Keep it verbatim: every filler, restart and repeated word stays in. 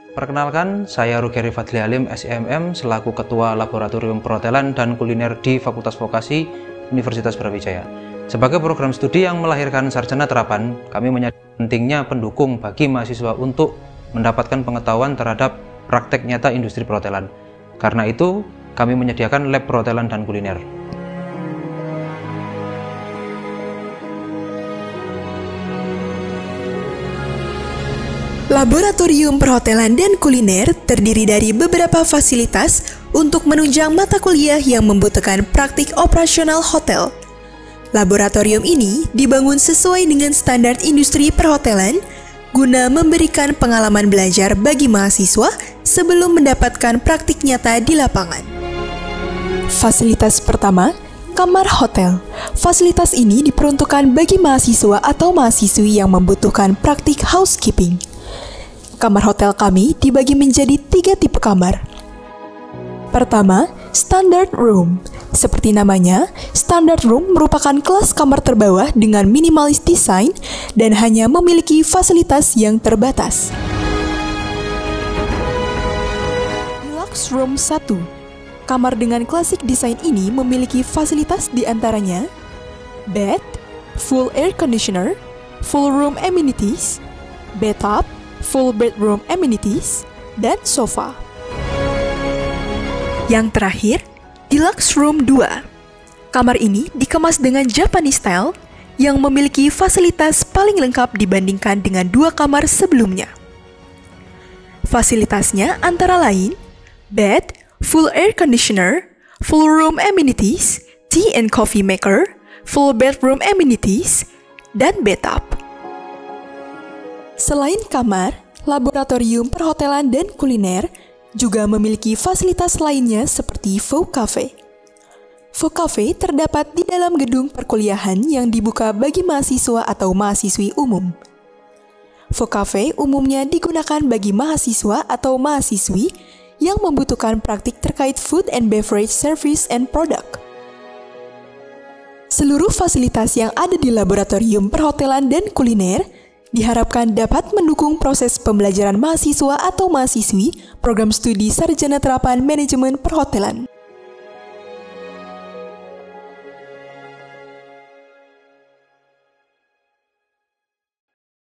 Perkenalkan, saya Rugeri Fadli Halim, S I M M, selaku Ketua Laboratorium Perhotelan dan Kuliner di Fakultas Vokasi Universitas Brawijaya. Sebagai program studi yang melahirkan sarjana terapan, kami menyadari pentingnya pendukung bagi mahasiswa untuk mendapatkan pengetahuan terhadap praktek nyata industri perhotelan. Karena itu, kami menyediakan lab perhotelan dan kuliner. Laboratorium Perhotelan dan Kuliner terdiri dari beberapa fasilitas untuk menunjang mata kuliah yang membutuhkan praktik operasional hotel. Laboratorium ini dibangun sesuai dengan standar industri perhotelan guna memberikan pengalaman belajar bagi mahasiswa sebelum mendapatkan praktik nyata di lapangan. Fasilitas pertama, kamar hotel. Fasilitas ini diperuntukkan bagi mahasiswa atau mahasiswi yang membutuhkan praktik housekeeping. Kamar hotel kami dibagi menjadi tiga tipe kamar. Pertama, standard room. Seperti namanya, standard room merupakan kelas kamar terbawah dengan minimalis desain dan hanya memiliki fasilitas yang terbatas. Deluxe room satu. Kamar dengan klasik desain ini memiliki fasilitas diantaranya bed, full air conditioner, full room amenities, bathtub, full bedroom amenities, dan sofa. Yang terakhir, Deluxe Room dua. Kamar ini dikemas dengan Japanese style yang memiliki fasilitas paling lengkap dibandingkan dengan dua kamar sebelumnya. Fasilitasnya antara lain bed, full air conditioner, full room amenities, tea and coffee maker, full bedroom amenities, dan bathtub. Selain kamar, Laboratorium Perhotelan dan Kuliner juga memiliki fasilitas lainnya seperti Vogue Cafe. Vogue Cafe terdapat di dalam gedung perkuliahan yang dibuka bagi mahasiswa atau mahasiswi umum. Vogue Cafe umumnya digunakan bagi mahasiswa atau mahasiswi yang membutuhkan praktik terkait food and beverage service and product. Seluruh fasilitas yang ada di Laboratorium Perhotelan dan Kuliner diharapkan dapat mendukung proses pembelajaran mahasiswa atau mahasiswi program studi sarjana terapan manajemen perhotelan.